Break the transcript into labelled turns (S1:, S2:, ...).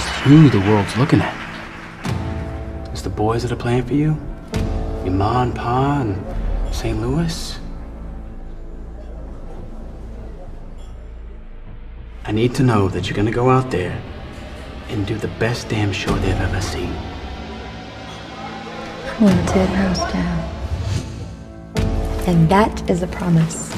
S1: It's you the world's looking at. It's the boys that are playing for you. Your ma and pa in St. Louis. I need to know that you're gonna go out there and do the best damn show they've ever seen.
S2: I'm gonna tear the house down. And that is a promise.